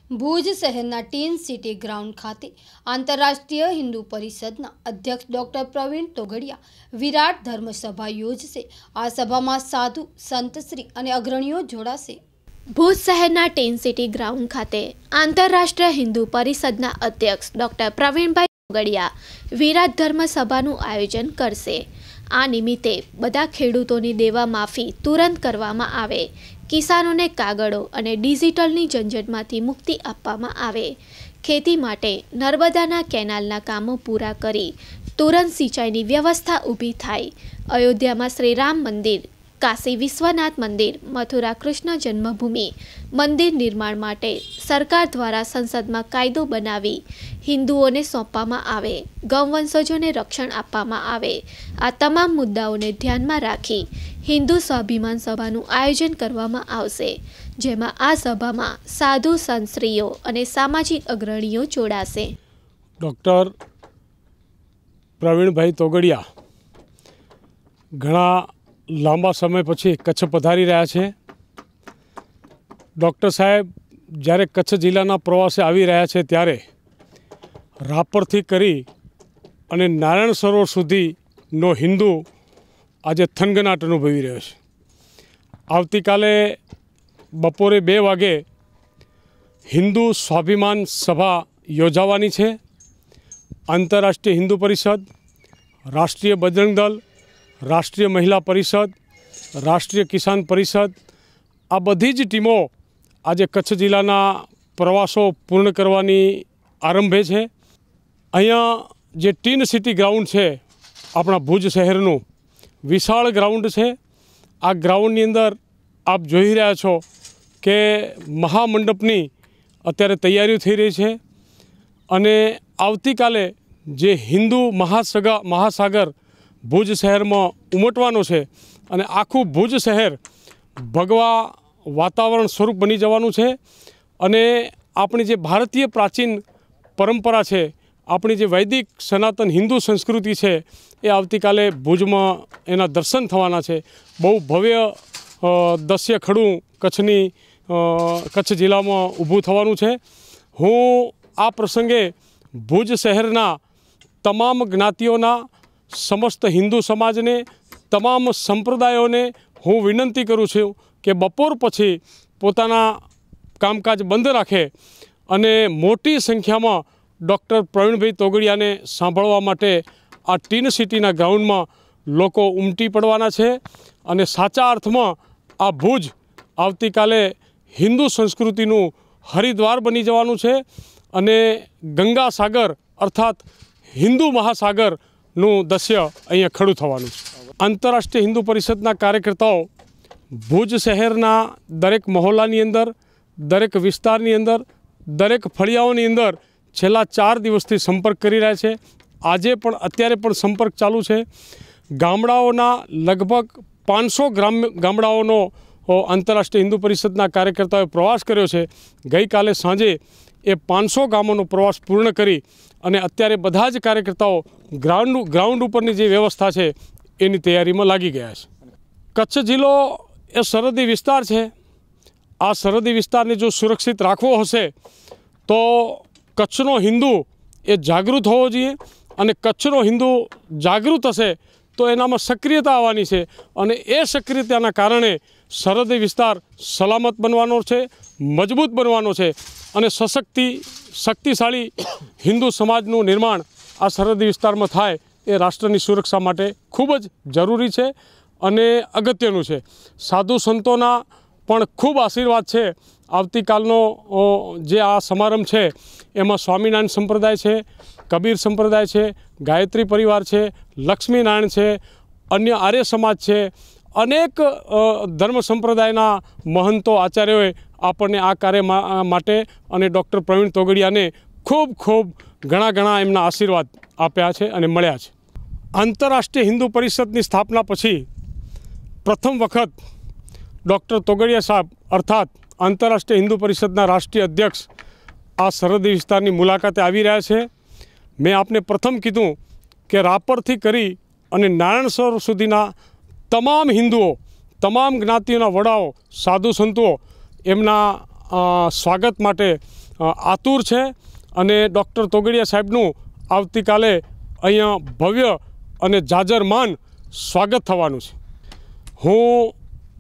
ભુજ શહેરના tin city ground ખાતે આંતરરાષ્ટ્રીય હિન્દુ પરિષદના અધ્યક્ષ ડોક્ટર પ્રવીણ તોગડિયા વિરાટ ધર્મસભા યોજશે। આ સભામાં સાધુ, સંતશ્રી અને અગ્રણીઓ જોડાશે। ભુજ શહેરના ટીન સિટી ગ્રાઉન્ડ ખાતે આંતરરાષ્ટ્રીય હિન્દુ પરિષદના અધ્યક્ષ ડોક્ટર પ્રવીણભાઈ તોગડિયા વિરાટ ધર્મસભાનું આયોજન કરશે। આ નિમિત્તે બધા ખેડૂતોની દેવા માફી તુરંત કરવામાં આવે, કિસાનોને કાગળો અને ડિજિટલની ઝંઝટમાંથી મુક્તિ આપવામાં આવે, ખેતી માટે નર્મદાના કેનાલના કામો પૂરા કરી તુરંત સિંચાઈની વ્યવસ્થા ઊભી થાય, અયોધ્યામાં શ્રી રામ મંદિર, કાશી વિશ્વનાથ મંદિર, મથુરા કૃષ્ણ જન્મભૂમિ મંદિર નિર્માણ માટે સરકાર દ્વારા સંસદમાં કાયદો બનાવી હિન્દુઓને સોંપવામાં આવે, ગૌવંશજોને રક્ષણ આપવામાં આવે। આ તમામ મુદ્દાઓને ધ્યાનમાં રાખી હિન્દુ સ્વાભિમાન સભાનું આયોજન કરવામાં આવશે, જેમાં આ સભામાં સાધુ, સંતશ્રીઓ અને સામાજિક અગ્રણીઓ જોડાશે। ડૉક્ટર પ્રવીણભાઈ તોગડિયા ઘણા લાંબા સમય પછી કચ્છ પધારી રહ્યા છે। ડૉક્ટર સાહેબ જ્યારે કચ્છ જિલ્લાના પ્રવાસે આવી રહ્યા છે ત્યારે રાપરથી કરી અને નારાયણ સરોવર સુધીનો હિન્દુ આજે થનગનાટ અનુભવી રહ્યો છે। આવતીકાલે બપોરે 2 વાગે હિન્દુ સ્વાભિમાન સભા યોજાવાની છે। આંતરરાષ્ટ્રીય હિન્દુ પરિષદ, રાષ્ટ્રીય બજરંગ દળ, રાષ્ટ્રીય મહિલા પરિષદ, રાષ્ટ્રીય કિસાન પરિષદ, આ બધી જ ટીમો આજે કચ્છ જિલ્લાના પ્રવાસો પૂર્ણ કરવાની આરંભે છે। અહીંયા જે ટીન સિટી ગ્રાઉન્ડ છે, આપણા ભુજ શહેરનું વિશાળ ગ્રાઉન્ડ છે। આ ગ્રાઉન્ડની અંદર આપ જોઈ રહ્યા છો કે મહામંડપની અત્યારે તૈયારીઓ થઈ રહી છે અને આવતીકાલે જે હિન્દુ મહાસાગર ભુજ શહેરમાં ઉમટવાનો છે અને આખું ભુજ શહેર ભગવા વાતાવરણ સ્વરૂપ બની જવાનું છે અને આપણી જે ભારતીય પ્રાચીન પરંપરા છે, આપણી જે વૈદિક સનાતન હિન્દુ સંસ્કૃતિ છે, એ આવતીકાલે ભુજમાં એના દર્શન થવાના છે। બહુ ભવ્ય દસ્ય ખડું કચ્છ જિલ્લામાં ઊભું થવાનું છે। હું આ પ્રસંગે ભુજ શહેરના તમામ જ્ઞાતિઓના, સમસ્ત હિન્દુ સમાજને, તમામ સંપ્રદાયોને હું વિનંતી કરું છું કે બપોર પછી પોતાના કામકાજ બંધ રાખે અને મોટી સંખ્યામાં ડૉક્ટર પ્રવીણભાઈ તોગડિયાને સાંભળવા માટે આ ટીન સિટીના ગ્રાઉન્ડમાં લોકો ઉમટી પડવાના છે અને સાચા અર્થમાં આ ભુજ આવતીકાલે હિન્દુ સંસ્કૃતિનું હરિદ્વાર બની જવાનું છે અને ગંગા સાગર અર્થાત હિન્દુ મહાસાગરનું દૃશ્ય અહીંયા ખડું થવાનું છે। આંતરરાષ્ટ્રીય હિન્દુ પરિષદના કાર્યકર્તાઓ ભુજ શહેરના દરેક મહોલ્લાની અંદર, દરેક વિસ્તારની અંદર, દરેક ફળિયાઓની અંદર છેલ્લા 4 દિવસથી સંપર્ક કરી રહ્યા છે। આજે પણ અત્યારે પણ સંપર્ક ચાલુ છે। ગામડાઓના લગભગ 500 ગામડાઓનો આંતરરાષ્ટ્રીય હિન્દુ પરિષદના કાર્યકર્તાઓએ પ્રવાસ કર્યો છે। ગઈકાલે સાંજે એ 500 ગામોનો પ્રવાસ પૂર્ણ કરી અને અત્યારે બધા જ કાર્યકર્તાઓ ગ્રાઉન્ડ ઉપરની જે વ્યવસ્થા છે એની તૈયારીમાં લાગી ગયા છે। કચ્છ જિલ્લો એ સરહદી વિસ્તાર છે। આ સરહદી વિસ્તારને જો સુરક્ષિત રાખવો હશે તો કચ્છનો હિન્દુ એ જાગૃત હોવો જોઈએ અને કચ્છનો હિન્દુ જાગૃત હશે તો એનામાં સક્રિયતા આવવાની છે અને એ સક્રિયતાના કારણે સરહદી વિસ્તાર સલામત બનવાનો છે, મજબૂત બનવાનો છે અને શક્તિશાળી હિન્દુ સમાજનું નિર્માણ આ સરહદી વિસ્તારમાં થાય એ રાષ્ટ્રની સુરક્ષા માટે ખૂબ જ જરૂરી છે અને અગત્યનું છે। સાધુ સંતોના પણ ખૂબ આશીર્વાદ છે। આવતીકાલનો જે આ સમારંભ છે એમાં સ્વામિનારાયણ સંપ્રદાય છે, કબીર સંપ્રદાય છે, ગાયત્રી પરિવાર છે, લક્ષ્મીનારાયણ છે, અન્ય આર્ય સમાજ છે, અનેક ધર્મ સંપ્રદાયના મહંતો, આચાર્યોએ આપણને આ કાર્ય માટે અને ડૉક્ટર પ્રવીણ તોગડિયાને ખૂબ ઘણા એમના આશીર્વાદ આપ્યા છે અને મળ્યા છે। આંતરરાષ્ટ્રીય હિન્દુ પરિષદની સ્થાપના પછી પ્રથમ વખત ડૉક્ટર તોગડિયા સાહેબ અર્થાત આંતરરાષ્ટ્રીય હિન્દુ પરિષદના રાષ્ટ્રીય અધ્યક્ષ આ સરહદી વિસ્તારની મુલાકાતે આવી રહ્યા છે। મેં આપને પ્રથમ કીધું કે રાપરથી કરી અને નારાયણ સરોવર સુધીના તમામ હિન્દુઓ, તમામ જ્ઞાતિઓના વડાઓ, સાધુ સંતો એમના સ્વાગત માટે આતુર છે અને ડૉક્ટર તોગડિયા સાહેબનું આવતીકાલે અહીંયા ભવ્ય અને જાજરમાન સ્વાગત થવાનું છે. હું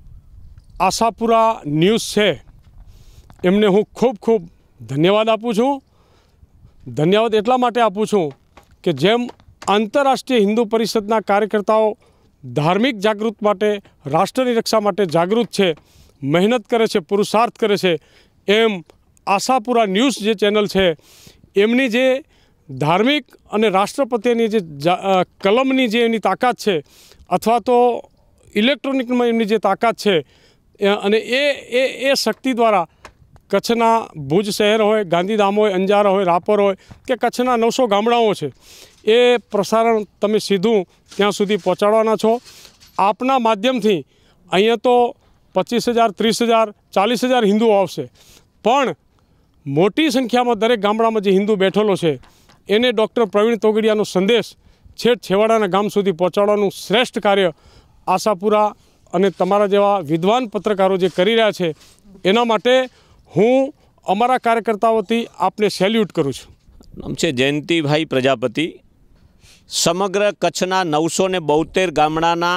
આશાપુરા ન્યૂઝ છે એમને હું ખૂબ ખૂબ ધન્યવાદ આપું છું. ધન્યવાદ એટલા માટે આપું છું કે જેમ આંતરરાષ્ટ્રીય હિન્દુ પરિષદના કાર્યકર્તાઓ ધાર્મિક જાગૃત માટે, રાષ્ટ્રની રક્ષા માટે જાગૃત છે, મહેનત કરે છે, પુરુષાર્થ કરે છે, એમ આશાપુરા ન્યૂઝ જે ચેનલ છે એમની જે ધાર્મિક અને રાષ્ટ્ર પ્રત્યેની જે કલમની જે એની તાકાત છે અથવા તો ઇલેક્ટ્રોનિકમાં એમની જે તાકાત છે અને એ શક્તિ દ્વારા કચ્છના ભુજ શહેર હોય, ગાંધીધામ હોય, અંજાર હોય, રાપર હોય કે કચ્છના 900 ગામડાઓ છે એ પ્રસારણ તમે સીધું ત્યાં સુધી પહોંચાડવાના છો. આપના માધ્યમથી અહીંયા તો 25,000, 30,000, 40,000 હિન્દુઓ આવશે, પણ મોટી સંખ્યામાં દરેક ગામડામાં જે હિન્દુ બેઠેલો છે એને ડૉક્ટર પ્રવીણ તોગડિયાનો સંદેશ છેવાડાના ગામ સુધી પહોંચાડવાનું શ્રેષ્ઠ કાર્ય આશાપુરા અને તમારા જેવા વિદ્વાન પત્રકારો જે કરી રહ્યા છે એના માટે હું અમારા કાર્યકર્તાઓથી આપને સેલ્યુટ કરું છું. નામ છે જયંતિભાઈ પ્રજાપતિ. સમગ્ર કચ્છના 972 ગામડાના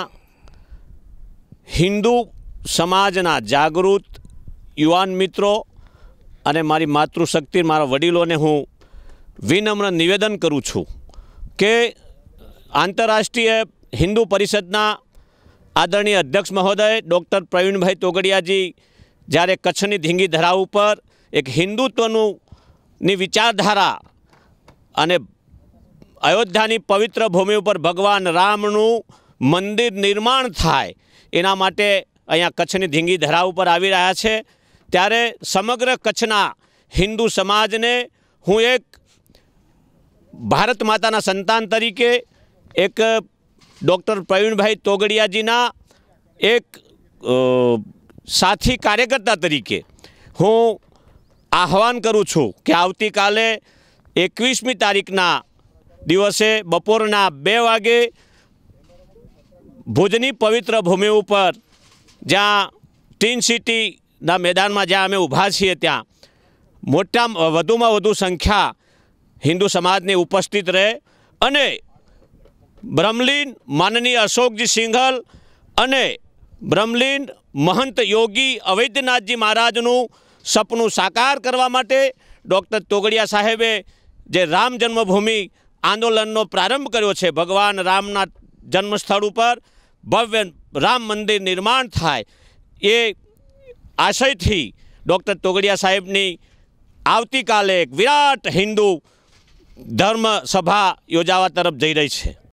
હિન્દુ સમાજના જાગૃત યુવાન મિત્રો અને મારી માતૃશક્તિ, મારા વડીલોને હું વિનમ્ર નિવેદન કરું છું કે આંતરરાષ્ટ્રીય હિન્દુ પરિષદના આદરણીય અધ્યક્ષ મહોદય ડૉક્ટર પ્રવીણભાઈ તોગડિયાજી જ્યારે કચ્છની ધીંગી ધરા ઉપર એક હિન્દુત્વની વિચારધારા અને અયોધ્યાની પવિત્ર ભૂમિ ઉપર ભગવાન રામનું મંદિર નિર્માણ થાય એના માટે અહીંયા કચ્છની ધીંગી ધરા ઉપર આવી રહ્યા છે, ત્યારે સમગ્ર કચ્છના હિન્દુ સમાજને હું એક ભારત માતાના સંતાન તરીકે, એક ડૉક્ટર પ્રવીણભાઈ તોગડિયાજીના એક સાથી કાર્યકર્તા તરીકે હું આહ્વાન કરું છું કે આવતીકાલે 21મી તારીખના દિવસે બપોરના 2 વાગે ભુજની પવિત્ર ભૂમિ ઉપર જ્યાં ટીન સિટીના મેદાનમાં જ્યાં અમે ઊભા છીએ ત્યાં વધુમાં વધુ સંખ્યા હિન્દુ સમાજની ઉપસ્થિત રહે અને બ્રહ્મલીન માનનીય અશોકજી સિંઘલ અને બ્રહ્મલીન મહંત યોગી અવૈદ્યનાથજી મહારાજનું સપનું સાકાર કરવા માટે ડૉક્ટર તોગડિયા સાહેબે જે રામ જન્મભૂમિ આંદોલનનો પ્રારંભ કર્યો છે, ભગવાન રામના જન્મસ્થળ ઉપર ભવ્ય રામ મંદિર નિર્માણ થાય એ આશયથી ડૉક્ટર તોગડિયા સાહેબની આવતીકાલે એક વિરાટ હિન્દુ ધર્મ સભા યોજાવા તરફ જઈ રહી છે.